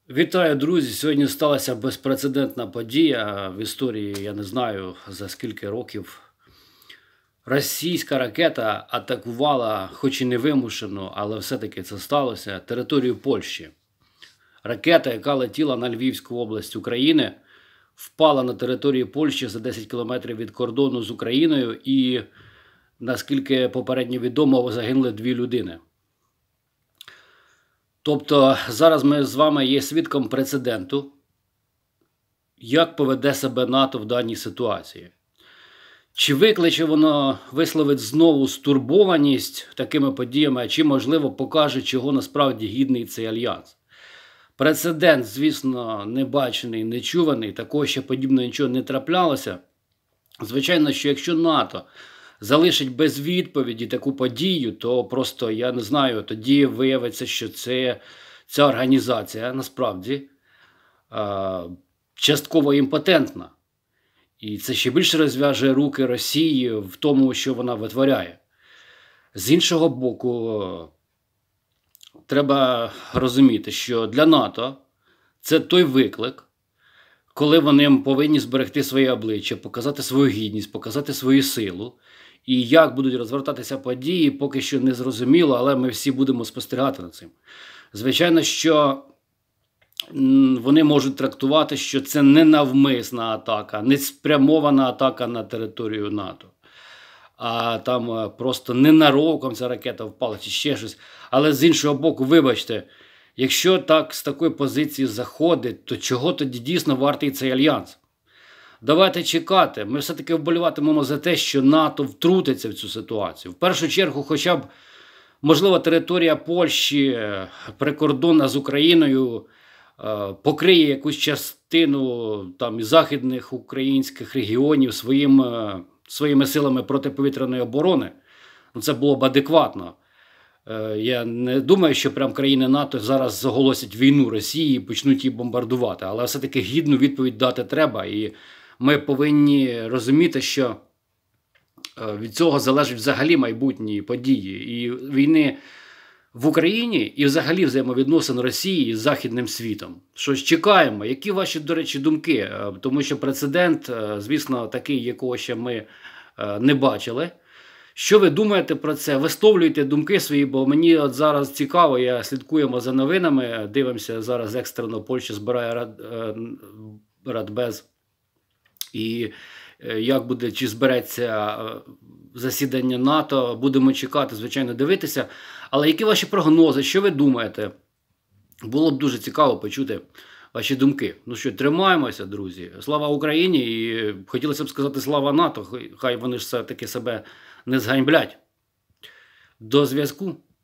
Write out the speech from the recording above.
Вітаю, друзі! Сьогодні сталася безпрецедентна подія в історії, я не знаю за скільки років. Російська ракета атакувала, хоч і невимушено, але все-таки це сталося, територію Польщі. Ракета, яка летіла на Львівську область України, впала на території Польщі за 10 кілометрів від кордону з Україною і, наскільки попередньо відомо, загинули 2 людини. Тобто зараз ми з вами є свідком прецеденту, як поведе себе НАТО в даній ситуації. Чи викличе воно, висловить знову стурбованість такими подіями, а чи, можливо, покаже, чого насправді гідний цей альянс. Прецедент, звісно, не бачений, не чуваний, такого ще подібного нічого не траплялося. Звичайно, що якщо НАТО залишить без відповіді таку подію, то просто, я не знаю, тоді виявиться, що ця організація насправді частково імпотентна. І це ще більше розв'яже руки Росії в тому, що вона витворяє. З іншого боку, треба розуміти, що для НАТО це той виклик, коли вони повинні зберегти своє обличчя, показати свою гідність, показати свою силу. І як будуть розвертатися події, поки що не зрозуміло, але ми всі будемо спостерігати над цим. Звичайно, що вони можуть трактувати, що це не навмисна атака, не спрямована атака на територію НАТО. А там просто ненароком ця ракета впала чи ще щось. Але з іншого боку, вибачте, якщо так з такої позиції заходить, то чого тоді дійсно вартий цей альянс? Давайте чекати. Ми все-таки вболіватимемо за те, що НАТО втрутиться в цю ситуацію. В першу чергу, хоча б, можливо, територія Польщі, прикордонна з Україною, покриє якусь частину там західних українських регіонів своїми силами протиповітряної оборони. Це було б адекватно. Я не думаю, що прям країни НАТО зараз оголосять війну Росії і почнуть її бомбардувати. Але все-таки гідну відповідь дати треба. І ми повинні розуміти, що від цього залежать взагалі майбутні події. І війни в Україні, і взагалі взаємовідносин Росії з Західним світом. Що ж, чекаємо. Які ваші, до речі, думки? Тому що прецедент, звісно, такий, якого ще ми не бачили. Що ви думаєте про це? Висловлюйте думки свої, бо мені от зараз цікаво, я слідкуємо за новинами, дивимося, зараз екстрено Польща збирає Радбез. І як буде, чи збереться засідання НАТО, будемо чекати, звичайно, дивитися. Але які ваші прогнози, що ви думаєте? Було б дуже цікаво почути ваші думки. Ну що, тримаємося, друзі. Слава Україні, і хотілося б сказати слава НАТО, хай вони ж все-таки себе не зганьблять. До зв'язку.